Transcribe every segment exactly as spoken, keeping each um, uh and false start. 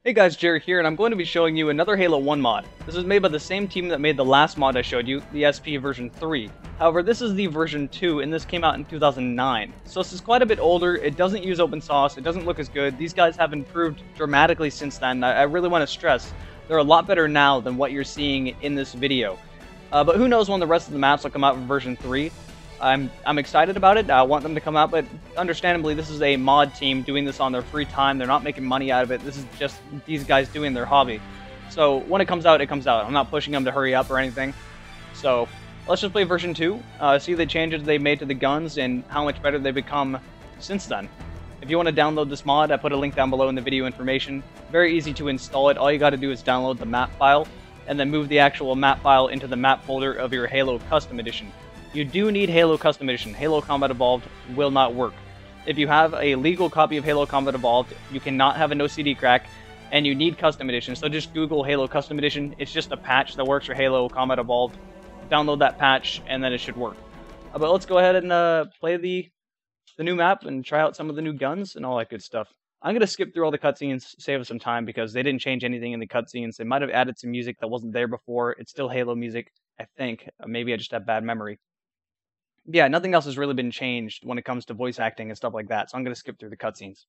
Hey guys, Jerry here, and I'm going to be showing you another Halo one mod. This is made by the same team that made the last mod I showed you, the S P version three. However, this is the version two, and this came out in two thousand nine. So this is quite a bit older, it doesn't use open source, it doesn't look as good. These guys have improved dramatically since then. I, I really want to stress, they're a lot better now than what you're seeing in this video. Uh, but who knows when the rest of the maps will come out for version three. I'm, I'm excited about it, I want them to come out, but understandably this is a mod team doing this on their free time, they're not making money out of it, this is just these guys doing their hobby. So when it comes out, it comes out. I'm not pushing them to hurry up or anything. So let's just play version two, uh, see the changes they made to the guns and how much better they've become since then. If you want to download this mod, I put a link down below in the video information. Very easy to install it, all you got to do is download the map file, and then move the actual map file into the map folder of your Halo Custom Edition. You do need Halo Custom Edition. Halo Combat Evolved will not work. If you have a legal copy of Halo Combat Evolved, you cannot have a no C D crack, and you need Custom Edition. So just Google Halo Custom Edition. It's just a patch that works for Halo Combat Evolved. Download that patch, and then it should work. Uh, but let's go ahead and uh, play the, the new map and try out some of the new guns and all that good stuff. I'm going to skip through all the cutscenes, save us some time, because they didn't change anything in the cutscenes. They might have added some music that wasn't there before. It's still Halo music, I think. Uh, maybe I just have bad memory. Yeah, nothing else has really been changed when it comes to voice acting and stuff like that, so I'm going to skip through the cutscenes.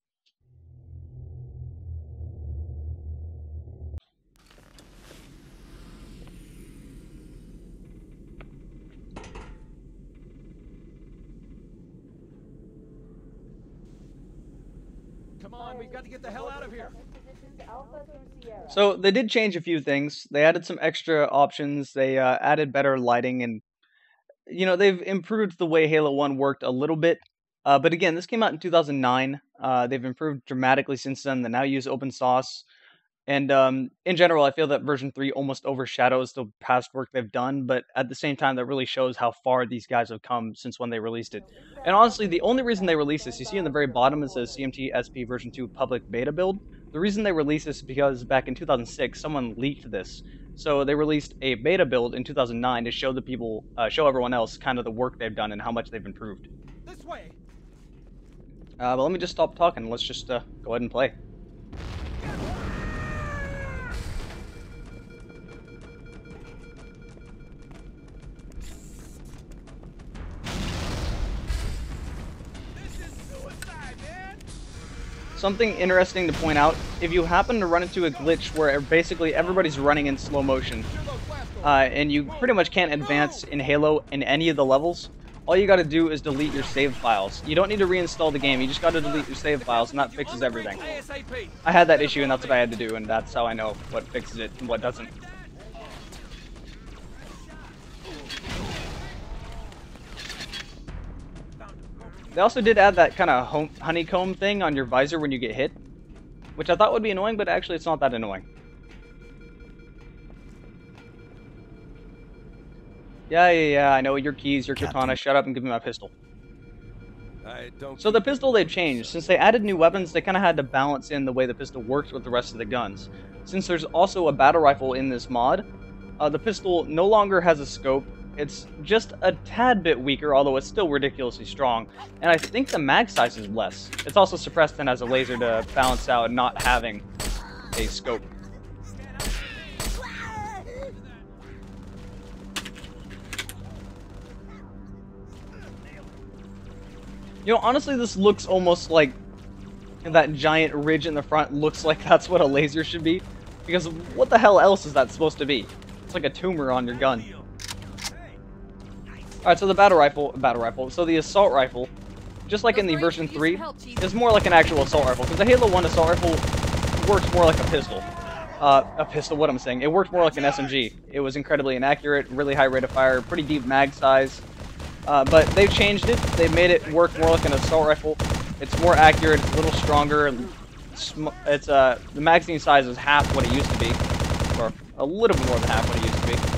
Come on, we've got to get the hell out of here. So they did change a few things. They added some extra options. They uh, added better lighting, and you know, they've improved the way Halo one worked a little bit. Uh, but again, this came out in two thousand nine. Uh, they've improved dramatically since then. They now use open source. And um, in general, I feel that version three almost overshadows the past work they've done, but at the same time, that really shows how far these guys have come since when they released it. And honestly, the only reason they released this, you see in the very bottom it says C M T S P version two public beta build. The reason they released this is because back in two thousand six, someone leaked this. So they released a beta build in two thousand nine to show the people, uh, show everyone else kind of the work they've done and how much they've improved. This way. Uh, but let me just stop talking. Let's just uh, go ahead and play. Something interesting to point out, if you happen to run into a glitch where basically everybody's running in slow motion, uh, and you pretty much can't advance in Halo in any of the levels, all you gotta do is delete your save files. You don't need to reinstall the game, you just gotta delete your save files, and that fixes everything. I had that issue, and that's what I had to do, and that's how I know what fixes it and what doesn't. They also did add that kind of honeycomb thing on your visor when you get hit, which I thought would be annoying, but actually it's not that annoying. Yeah, yeah, yeah, I know your keys, your katana, shut up and give me my pistol. I don't So the pistol they've changed. Since they added new weapons, they kind of had to balance in the way the pistol works with the rest of the guns. Since there's also a battle rifle in this mod, uh, the pistol no longer has a scope. It's just a tad bit weaker, although it's still ridiculously strong. And I think the mag size is less. It's also suppressed and has a laser to balance out not having a scope. You know, honestly, this looks almost like that giant ridge in the front looks like that's what a laser should be. Because what the hell else is that supposed to be? It's like a tumor on your gun. Alright, so the battle rifle, battle rifle, so the assault rifle, just like in the version three, is more like an actual assault rifle, because the Halo one assault rifle works more like a pistol. Uh, a pistol, what I'm saying, it works more like an S M G. It was incredibly inaccurate, really high rate of fire, pretty deep mag size, uh, but they've changed it, they've made it work more like an assault rifle. It's more accurate, it's a little stronger, it's, uh, the magazine size is half what it used to be, or a little bit more than half what it used to be.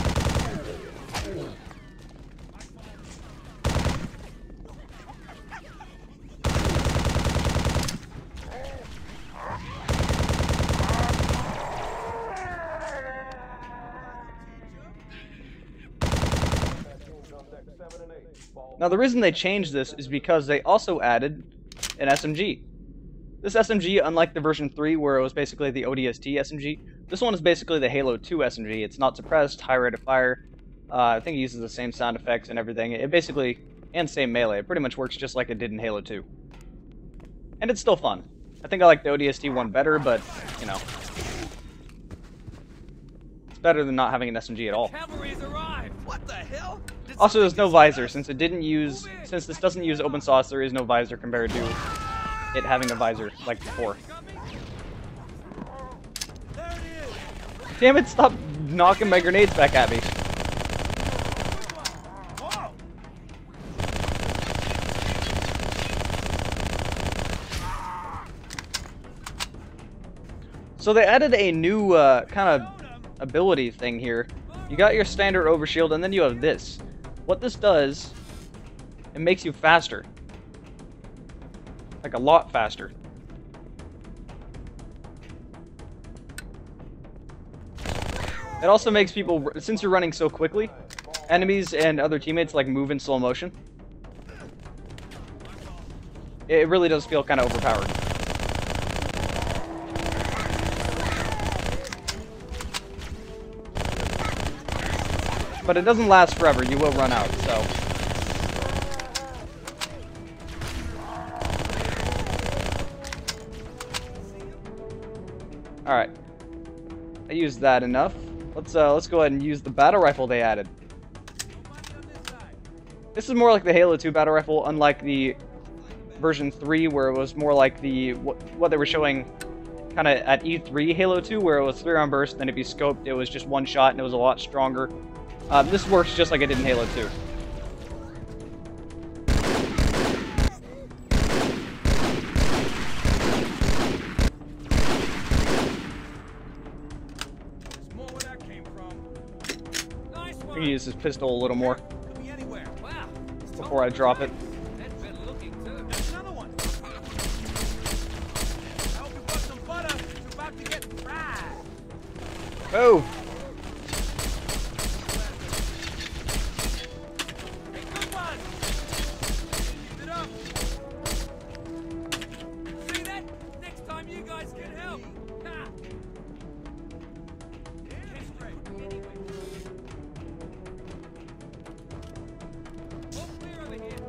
Now the reason they changed this is because they also added an S M G. This S M G, unlike the version three where it was basically the O D S T S M G, this one is basically the Halo two S M G. It's not suppressed, high rate of fire. Uh, I think it uses the same sound effects and everything. It basically, and same melee, it pretty much works just like it did in Halo two. And it's still fun. I think I like the O D S T one better, but, you know. It's better than not having an S M G at all. Cavalry's arrived. What the hell? Did Also, there's no something visor, get since it didn't use, since this doesn't use open source, there is no visor compared to it having a visor like before. There it is. Damn it, stop knocking my grenades back at me. Whoa. So they added a new uh, kind of ability thing here. You got your standard overshield, and then you have this. What this does, it makes you faster. Like a lot faster. It also makes people, since you're running so quickly, enemies and other teammates like move in slow motion. It really does feel kind of overpowered. But it doesn't last forever, you will run out, so. Alright. I used that enough. Let's uh let's go ahead and use the battle rifle they added. This is more like the Halo two battle rifle, unlike the version three where it was more like the what, what they were showing kind of at E three Halo two, where it was three round burst, then if you scoped it was just one shot and it was a lot stronger. Um, this works just like it did in Halo two. There's more where that came from. Nice I'm one. gonna use this pistol a little more Could be anywhere. Wow. before I drop it. That's been looking too. There's another one. I hope you bought some butter. It's about to get fried. Oh! Hey, good one. Keep it up. See that? Next time you guys can help. Ha. Get straight. Anyway. All clear over here.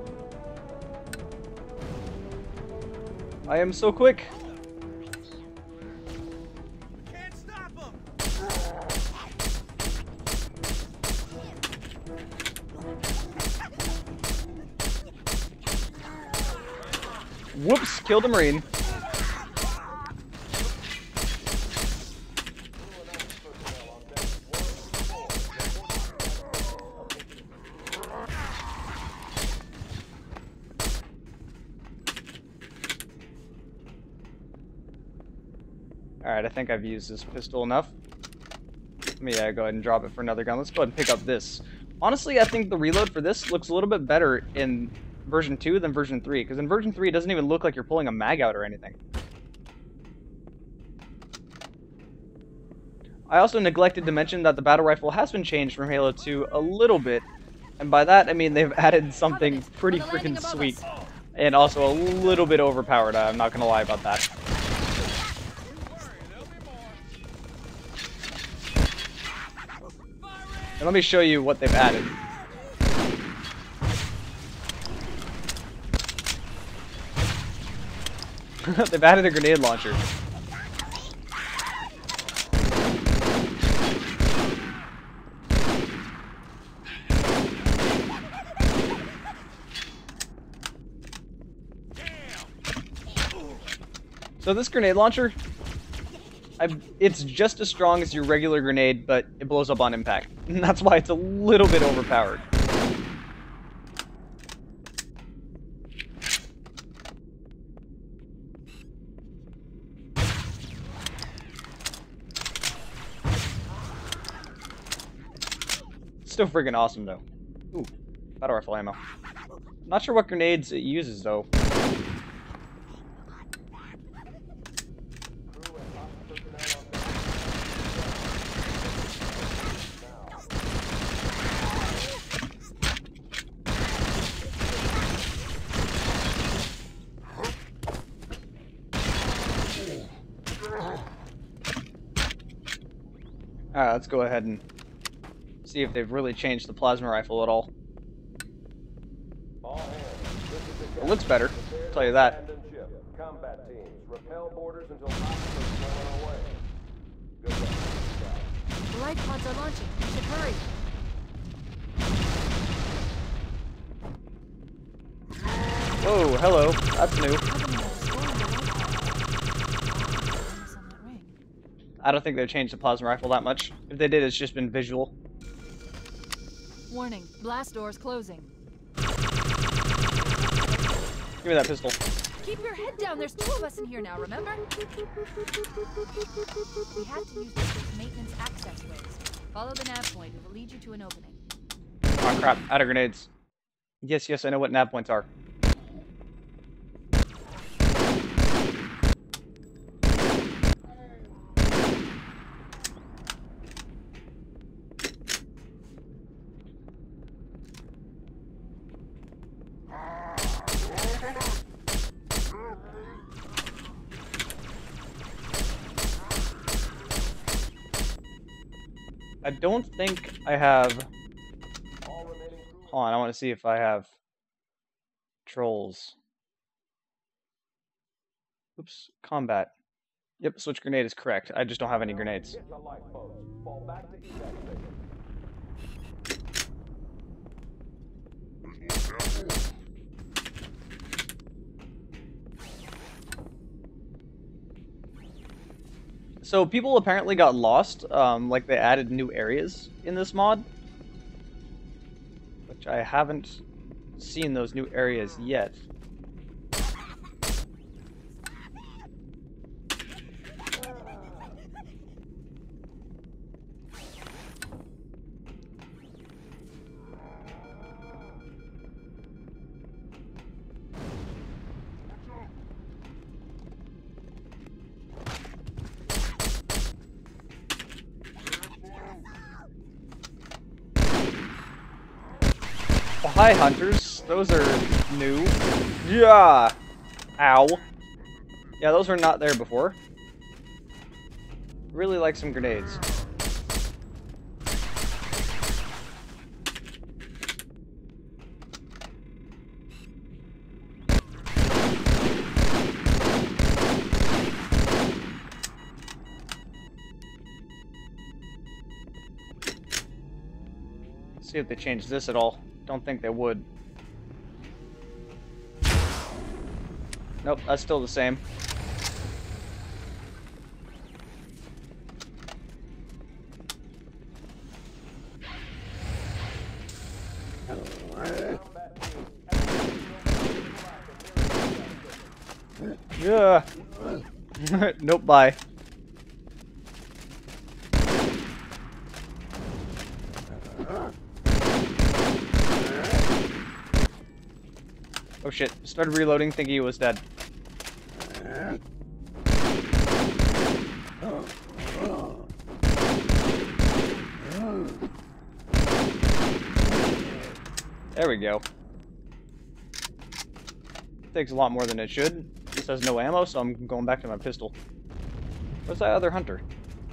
I am so quick. Can't stop them. Whoops, killed a Marine. Alright, I think I've used this pistol enough. Let me uh, go ahead and drop it for another gun. Let's go ahead and pick up this. Honestly, I think the reload for this looks a little bit better in version two than version three, because in version three it doesn't even look like you're pulling a mag out or anything. I also neglected to mention that the battle rifle has been changed from Halo two a little bit, and by that I mean they've added something pretty freaking sweet, and also a little bit overpowered. I'm not gonna lie about that. And let me show you what they've added. They've added a grenade launcher. So this grenade launcher, I've, it's just as strong as your regular grenade, but it blows up on impact. And that's why it's a little bit overpowered. Still freaking awesome, though. Ooh, battle rifle ammo. Not sure what grenades it uses, though. Alright, let's go ahead and see if they've really changed the plasma rifle at all. All hands, this is the It looks better, I'll tell you that. Combat teams, repel borders until hostiles are blown away. Good luck. The life pods are launching. We should hurry. Whoa, hello. That's new. I don't think they've changed the plasma rifle that much. If they did, it's just been visual. Warning, blast doors closing. Give me that pistol. Keep your head down. There's two of us in here now, remember? We had to use this maintenance access ways. Follow the nav point. It will lead you to an opening. Oh crap, out of grenades. Yes, yes, I know what nav points are. I don't think I have... Hold on, I want to see if I have trolls. Oops, combat. Yep, switch grenade is correct. I just don't have any grenades. Get to lifeboats. Fall back to evac station. So people apparently got lost, um, like they added new areas in this mod. Which I haven't seen those new areas yet. Oh, hi, hunters. Those are new. Yeah. Ow. Yeah, those were not there before. Really like some grenades. See if they change this at all. Don't think they would. Nope, that's still the same. Yeah. Nope, bye. Oh shit, started reloading thinking he was dead. There we go. Takes a lot more than it should. This has no ammo, so I'm going back to my pistol. Where's that other hunter?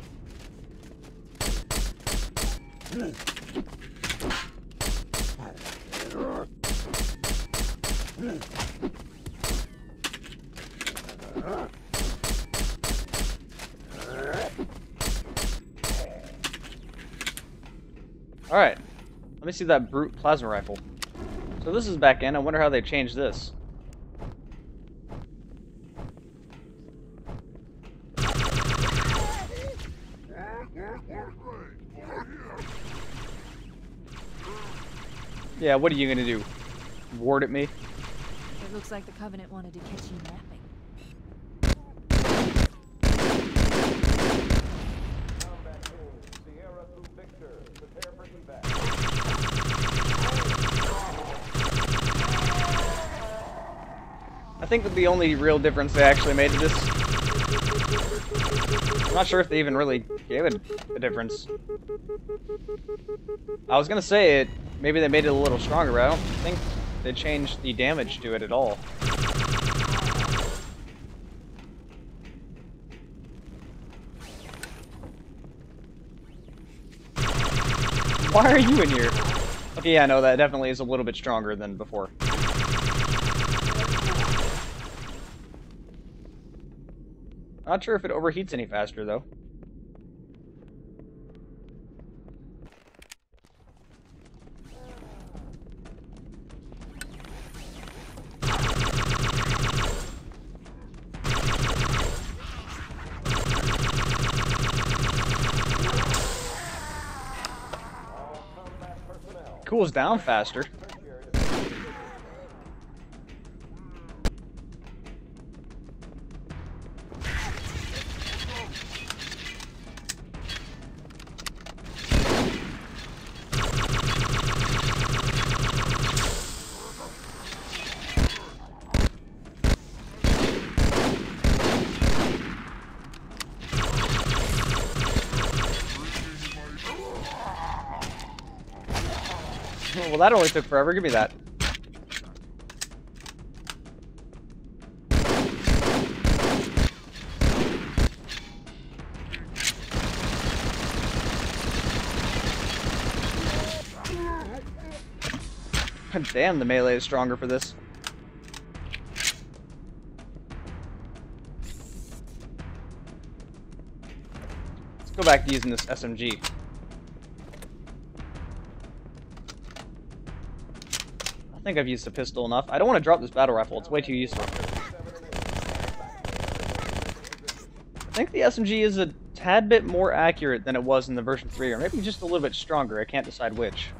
Alright, let me see that brute plasma rifle. So this is back in. I wonder how they changed this. Yeah, what are you gonna do? Ward at me? It looks like the Covenant wanted to catch you napping. Combat teams, Sierra through Victor. Prepare for evac. I think that the only real difference they actually made to this... I'm not sure if they even really gave it a difference. I was gonna say it, maybe they made it a little stronger, but I don't think they changed the damage to it at all. Why are you in here? Okay, yeah, no, that definitely is a little bit stronger than before. Not sure if it overheats any faster, though. Cools down faster. Well, that only took forever. Give me that. Damn, the melee is stronger for this. Let's go back to using this S M G. I think I've used the pistol enough. I don't want to drop this battle rifle. It's way too useful. I think the S M G is a tad bit more accurate than it was in the version three, or maybe just a little bit stronger. I can't decide which.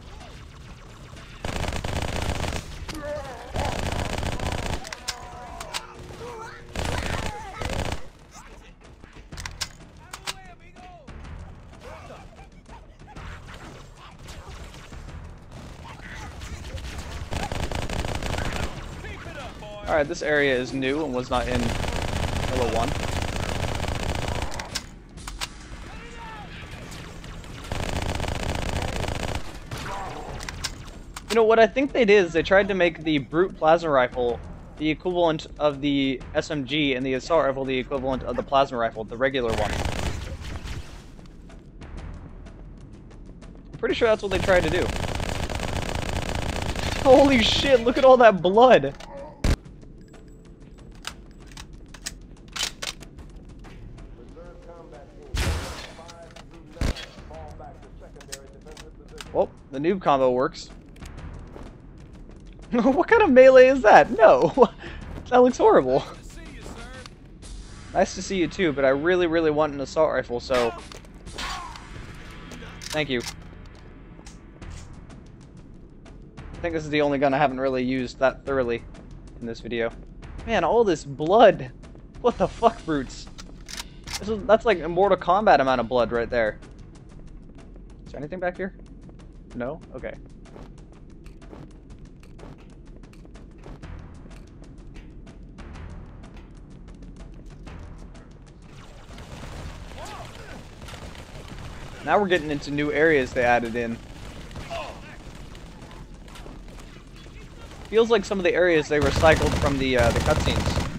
Alright, this area is new and was not in Halo one. You know, what I think they did is they tried to make the Brute Plasma Rifle the equivalent of the S M G and the Assault Rifle the equivalent of the Plasma Rifle, the regular one. I'm pretty sure that's what they tried to do. Holy shit, look at all that blood! Well, the noob combo works. What kind of melee is that? No! That looks horrible. Nice to see you too, but I really, really want an assault rifle, so... Thank you. I think this is the only gun I haven't really used that thoroughly in this video. Man, all this blood! What the fuck, brutes? This is, that's like a Mortal Kombat amount of blood right there. Is there anything back here? No? Okay. Now we're getting into new areas they added in. Feels like some of the areas they recycled from the uh, the cutscenes.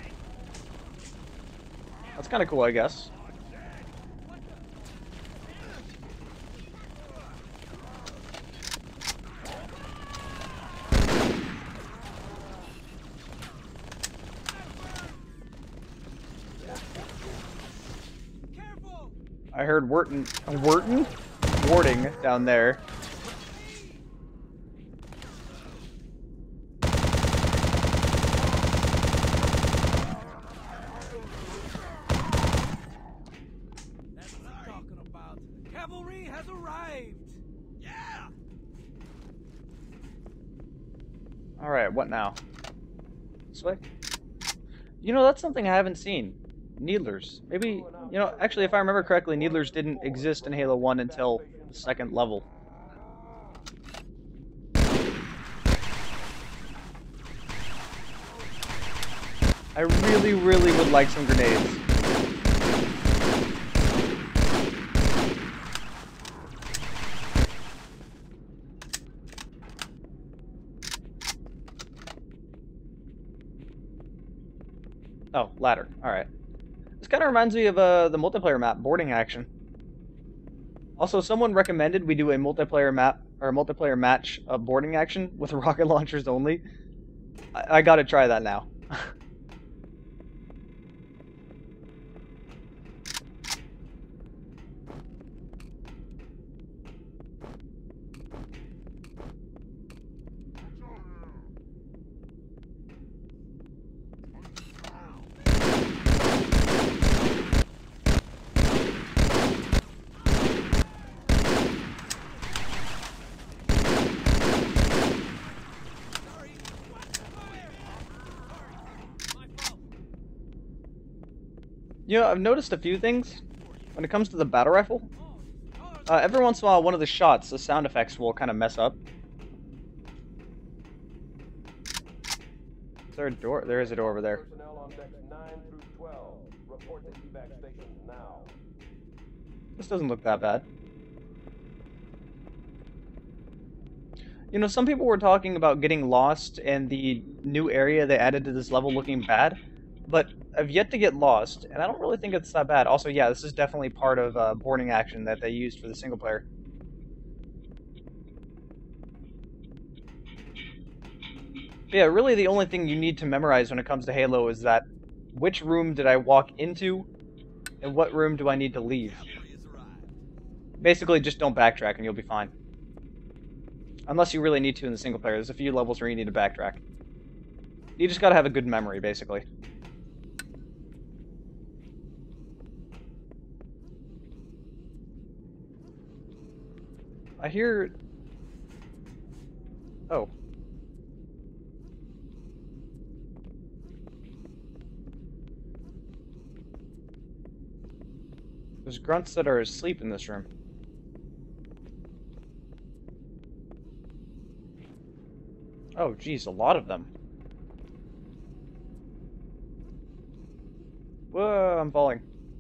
That's kind of cool, I guess. I heard Wharton, Wharton? Warding down there. That's what I'm talking about. Cavalry has arrived. Yeah. All right, what now? This way? You know, that's something I haven't seen. Needlers. Maybe, you know, actually, if I remember correctly, Needlers didn't exist in Halo one until the second level. I really, really would like some grenades. Oh, ladder. Alright. This kind of reminds me of uh, the multiplayer map, boarding action. Also, someone recommended we do a multiplayer map or a multiplayer match uh, boarding action with rocket launchers only. I, I gotta try that now. You know, I've noticed a few things when it comes to the battle rifle. Uh, every once in a while, one of the shots, the sound effects will kind of mess up. Is there a door? There is a door over there. Personnel on decks nine through twelve. Report to evac stations now. This doesn't look that bad. You know, some people were talking about getting lost and the new area they added to this level looking bad, but I've yet to get lost, and I don't really think it's that bad. Also, yeah, this is definitely part of uh, boarding action that they used for the single player. But yeah, really the only thing you need to memorize when it comes to Halo is that which room did I walk into, and what room do I need to leave. Basically, just don't backtrack and you'll be fine. Unless you really need to in the single player. There's a few levels where you need to backtrack. You just gotta have a good memory, basically. I hear... Oh. There's grunts that are asleep in this room. Oh, geez, a lot of them. Whoa, I'm falling.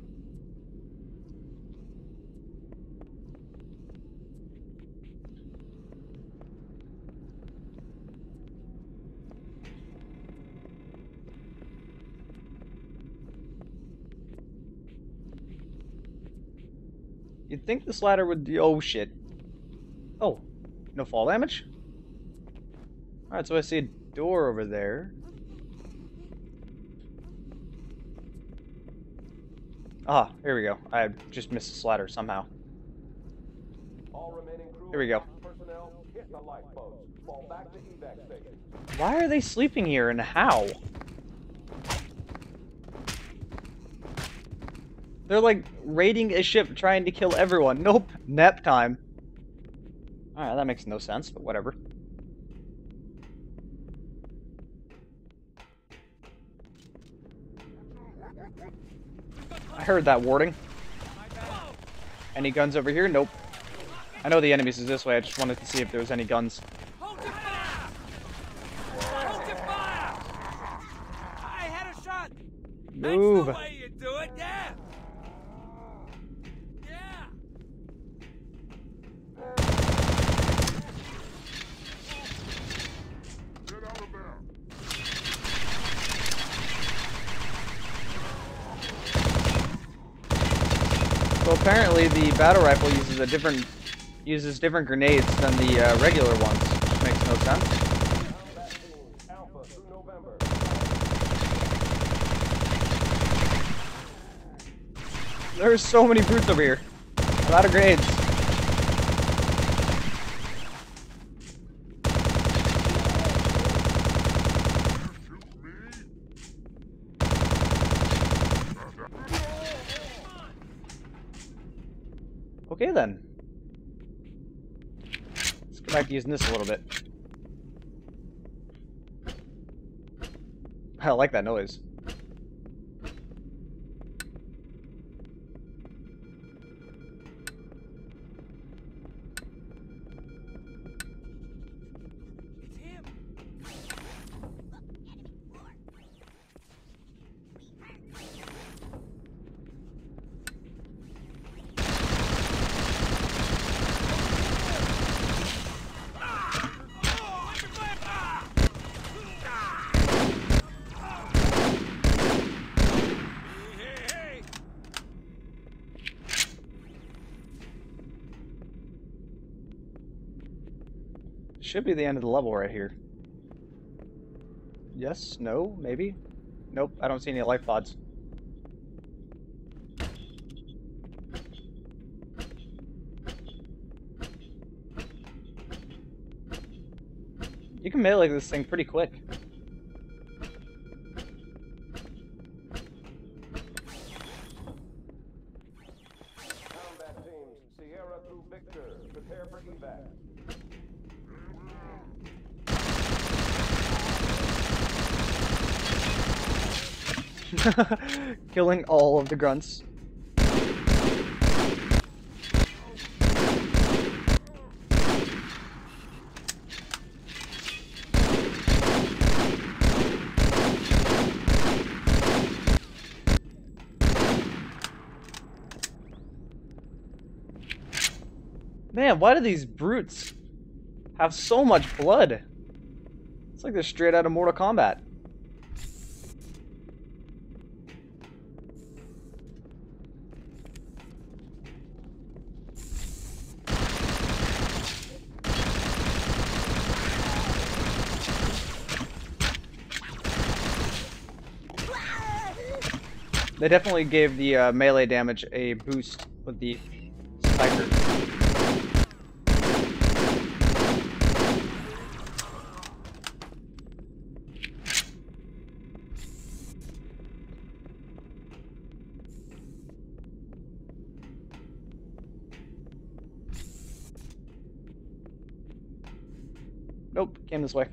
You'd think this ladder would be... Oh, shit. Oh, no fall damage? Alright, so I see a door over there. Ah, here we go. I just missed this ladder somehow. All remaining crew Here we go. personnel hit the lifeboats. Fall back to evac station. Why are they sleeping here and how? They're like raiding a ship trying to kill everyone. Nope, nap time. Alright, that makes no sense, but whatever. I heard that warding. Any guns over here? Nope. I know the enemies is this way, I just wanted to see if there was any guns. Hold your fire! Hold your fire! I had a shot! Move! That's the way you do it, yeah! Yeah! Get out of there. So apparently the battle rifle uses a different uses different grenades than the uh, regular ones, which makes no sense. Combat teams, Alpha through November. There's so many brutes over here. A lot of grenades. Okay then. Let's go back to using this a little bit. I like that noise. It's him! should be the end of the level right here. Yes? No? Maybe? Nope, I don't see any life pods. You can melee this thing pretty quick. Combat teams, Sierra through Victor. Prepare for evac. Killing all of the grunts. Man, why do these brutes have so much blood? It's like they're straight out of Mortal Kombat. They definitely gave the uh, melee damage a boost with the Spiker. Nope, came this way.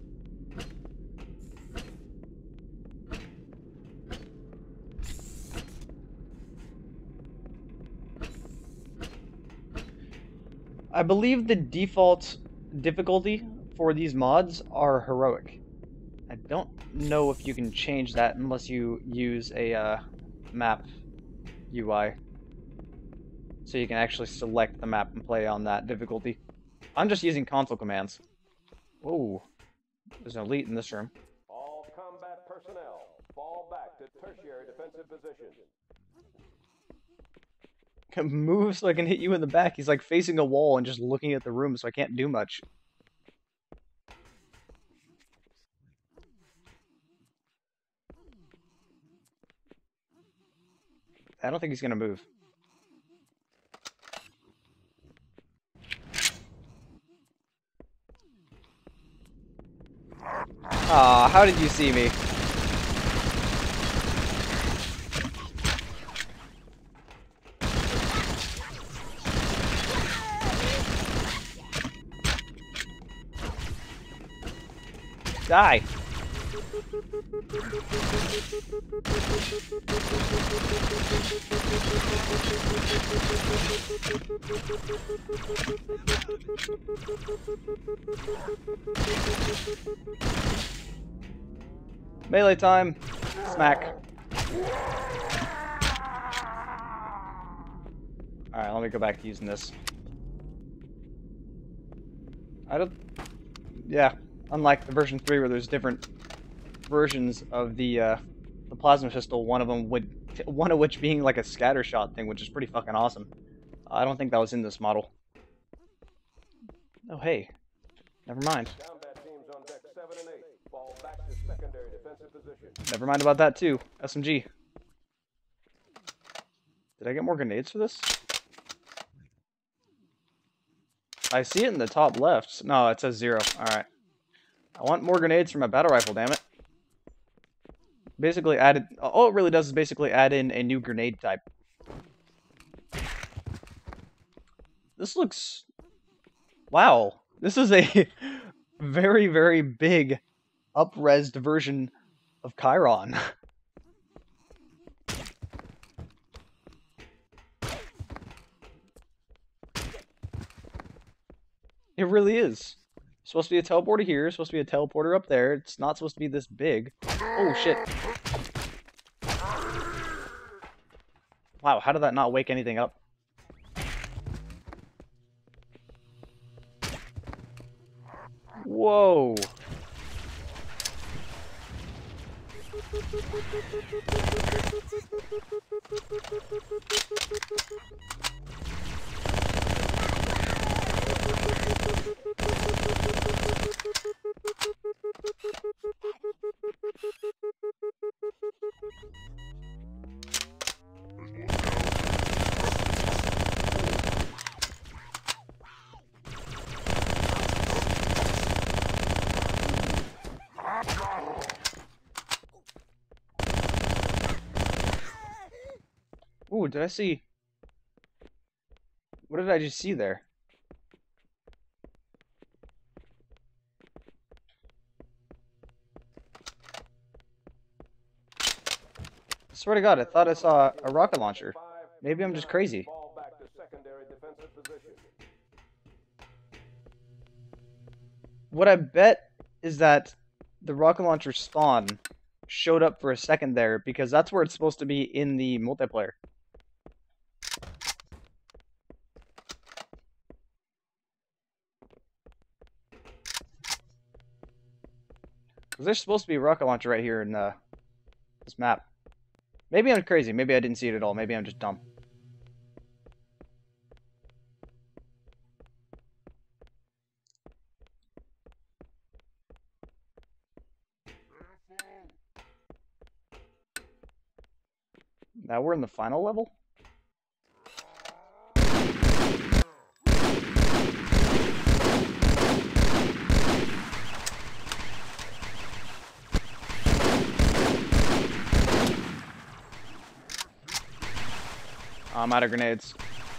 I believe the default difficulty for these mods are heroic. I don't know if you can change that unless you use a uh, map U I. So you can actually select the map and play on that difficulty. I'm just using console commands. Whoa, there's an elite in this room. All combat personnel, fall back to tertiary defensive positions. Move so I can hit you in the back. He's like facing a wall and just looking at the room, so I can't do much. I don't think he's gonna move. Aw, how did you see me? Die! Melee time! Smack. Alright, let me go back to using this. I don't... Yeah. Unlike the version three, where there's different versions of the uh, the plasma pistol, one of them would, one of which being like a scatter shot thing, which is pretty fucking awesome. Uh, I don't think that was in this model. Oh hey, never mind. Combat teams on deck seven and eight, fall back to secondary defensive position. Never mind about that too. S M G. Did I get more grenades for this? I see it in the top left. No, it says zero. All right. I want more grenades for my battle rifle, damn it. Basically added... All it really does is basically add in a new grenade type. This looks... Wow. This is a very, very big up-resed version of Chiron. It really is. Supposed to be a teleporter here, supposed to be a teleporter up there. It's not supposed to be this big. Oh shit. Wow, how did that not wake anything up? Whoa. did I see? What did I just see there? I swear to God, I thought I saw a rocket launcher. Maybe I'm just crazy. Fall back to secondary defensive position. What I bet is that the rocket launcher spawn showed up for a second there because that's where it's supposed to be in the multiplayer. Because there's supposed to be a rocket launcher right here in uh, this map. Maybe I'm crazy. Maybe I didn't see it at all. Maybe I'm just dumb. Now we're in the final level? I'm out of grenades.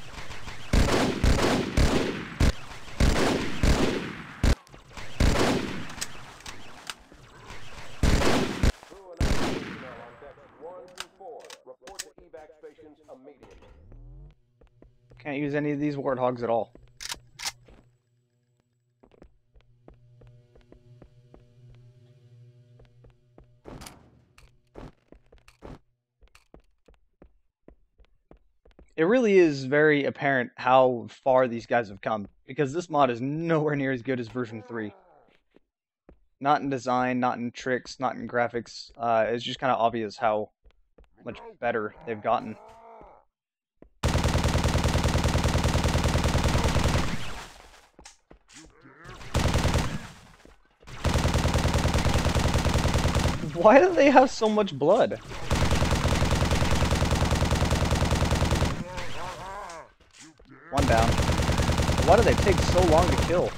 Can't use any of these warthogs at all. It really is very apparent how far these guys have come, because this mod is nowhere near as good as version three. Not in design, not in tricks, not in graphics. Uh, it's just kind of obvious how much better they've gotten. Why do they have so much blood? One down. Why do they take so long to kill?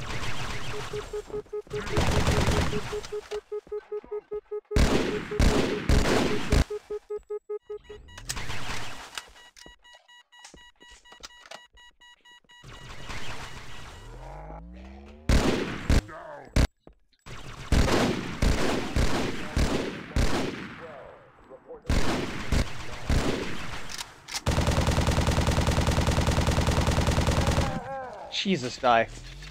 Jesus, die.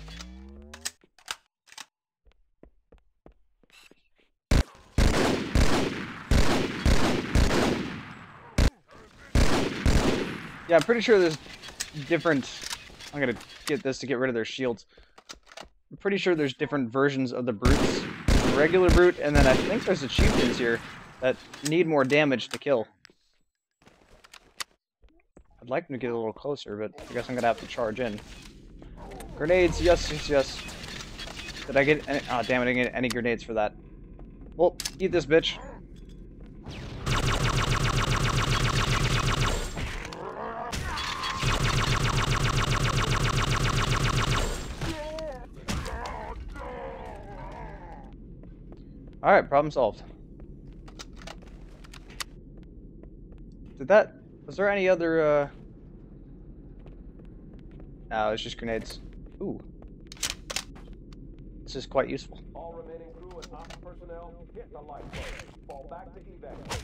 Yeah, I'm pretty sure there's different... I'm gonna get this to get rid of their shields. I'm pretty sure there's different versions of the brutes. The regular brute, and then I think there's achievements here that need more damage to kill. I'd like them to get a little closer, but I guess I'm gonna have to charge in. Grenades, yes, yes, yes. Did I get any... Oh, damn it, I didn't get any grenades for that. Well, eat this, bitch. Alright, problem solved. Did that... Was there any other, uh... No, it's just grenades. Ooh. This is quite useful. All remaining crew and ops personnel, hit the lifeboat. Fall back to evac.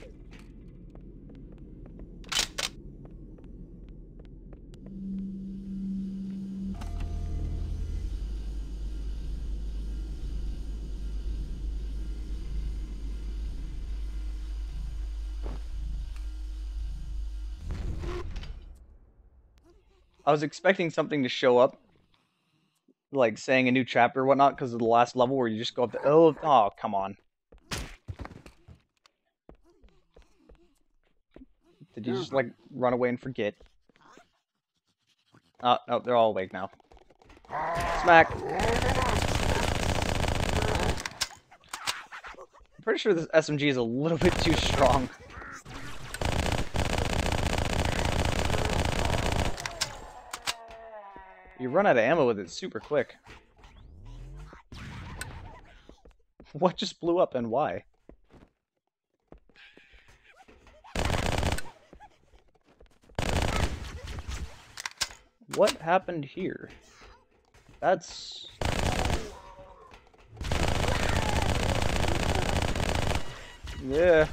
I was expecting something to show up, like saying a new chapter or whatnot, because of the last level where you just go up to, oh, oh, come on. Did you just, like, run away and forget? Oh, no, they're all awake now. Smack! I'm pretty sure this S M G is a little bit too strong. You run out of ammo with it super quick. What just blew up and why? what happened here? That's... Yeah.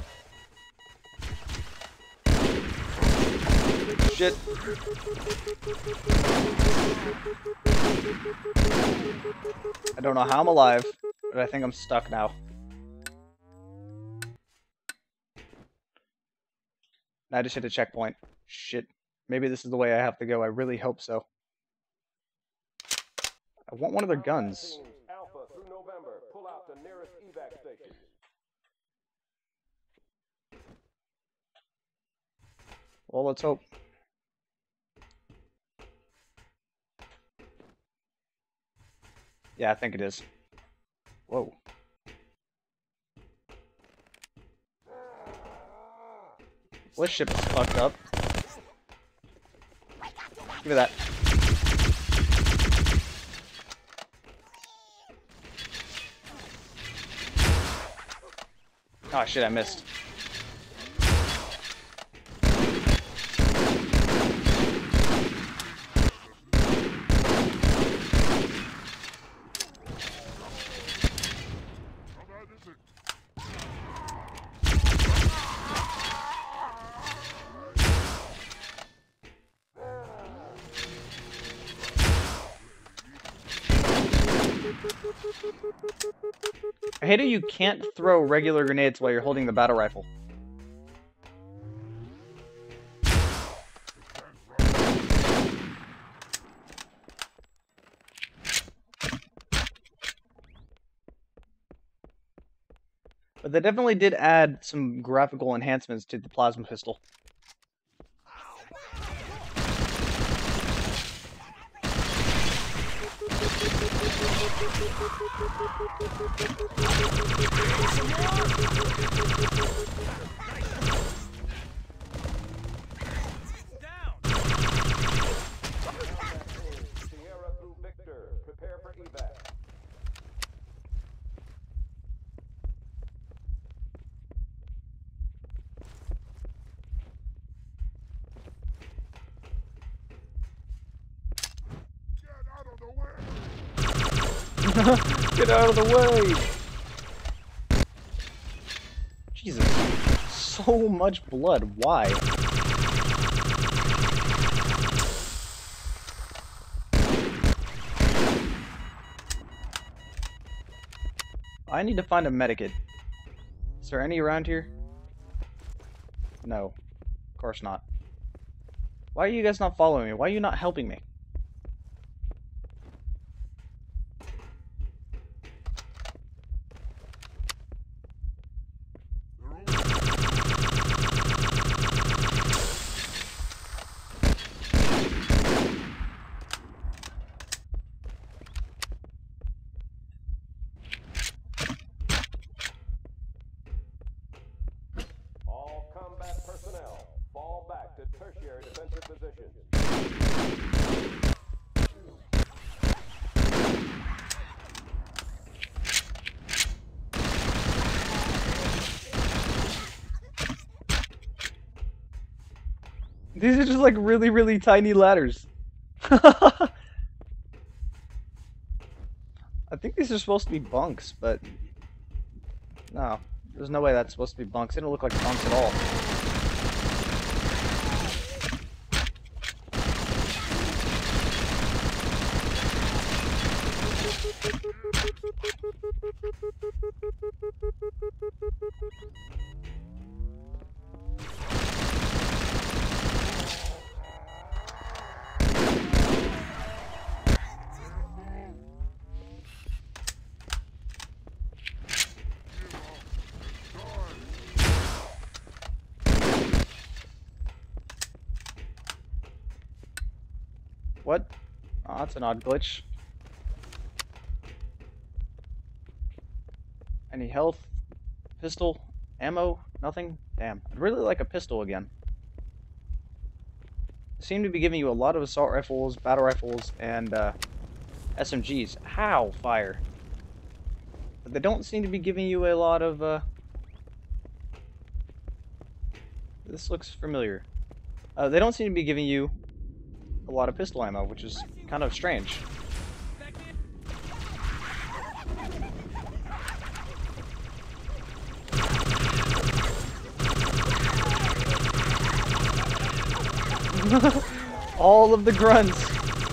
Shit. I don't know how I'm alive, but I think I'm stuck now. I just hit a checkpoint. Shit. Maybe this is the way I have to go. I really hope so. I want one of their guns. Alpha through November. Pull out the nearest evac station. Well, let's hope. Yeah, I think it is. Whoa. This ship is fucked up. Give me that. Oh shit, I missed. I hate how you can't throw regular grenades while you're holding the battle rifle. But they definitely did add some graphical enhancements to the plasma pistol. Sierra through Victor. Prepare for evac. Get out of the way! Jesus. So much blood. Why? I need to find a medikit. Is there any around here? No. Of course not. Why are you guys not following me? Why are you not helping me? All combat personnel, fall back to tertiary defensive positions. These are just like really, really tiny ladders. I think these are supposed to be bunks, but no, there's no way that's supposed to be bunks. They don't look like bunks at all. What? Oh, that's an odd glitch. Any health? Pistol? Ammo? Nothing? Damn. I'd really like a pistol again. They seem to be giving you a lot of assault rifles, battle rifles, and uh, S M Gs. How? Fire. But they don't seem to be giving you a lot of... Uh... This looks familiar. Uh, they don't seem to be giving you a lot of pistol ammo, which is kind of strange. All of the grunts.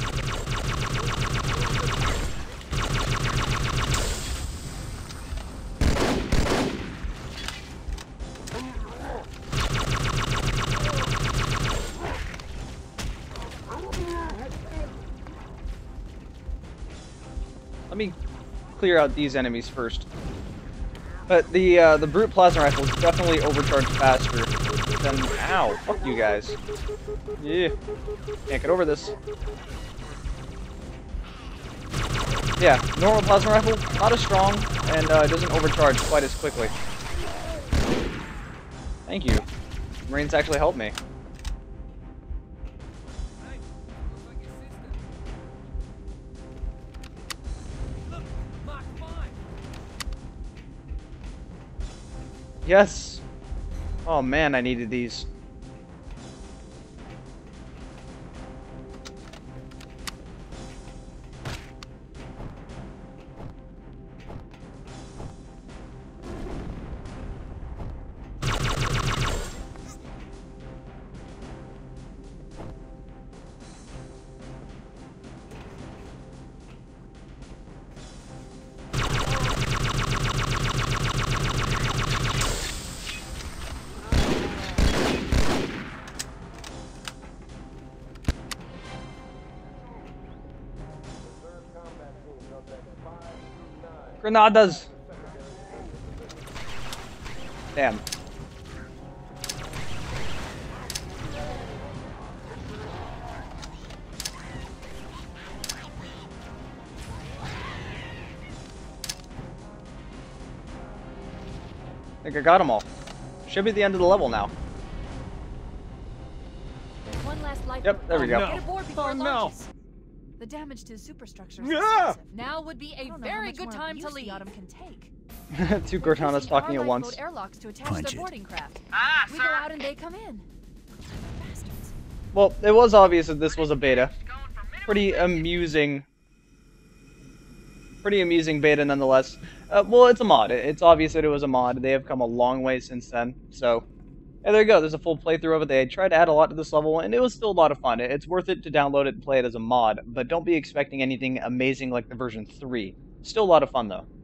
Let me clear out these enemies first. But the uh, the brute plasma rifle is definitely overcharged faster than. Ow! Fuck you guys. Yeah. Can't get over this. Yeah, normal plasma rifle, not as strong, and uh, doesn't overcharge quite as quickly. Thank you. Marines actually helped me. Yes! Oh man, I needed these. Granadas! Damn. I think I got them all. Should be the end of the level now. One last life. Yep, there we go. Get aboard before Oh, it no. launches. The damage to the superstructure is Yeah. extensive. Now would be a very good time to leave. Can take. Two Cortanas talking at once. Airlocks to attach Punch their it. boarding craft. Ah, We sir. go out and they come in. Bastards. Well, it was obvious that this was a beta. Going for middle Pretty station. amusing. Pretty amusing beta nonetheless. Uh, well, it's a mod. It's obvious that it was a mod. They have come a long way since then. So, yeah, there you go. There's a full playthrough of it. They tried to add a lot to this level, and it was still a lot of fun. It's worth it to download it and play it as a mod, but don't be expecting anything amazing like the version three. Still a lot of fun, though.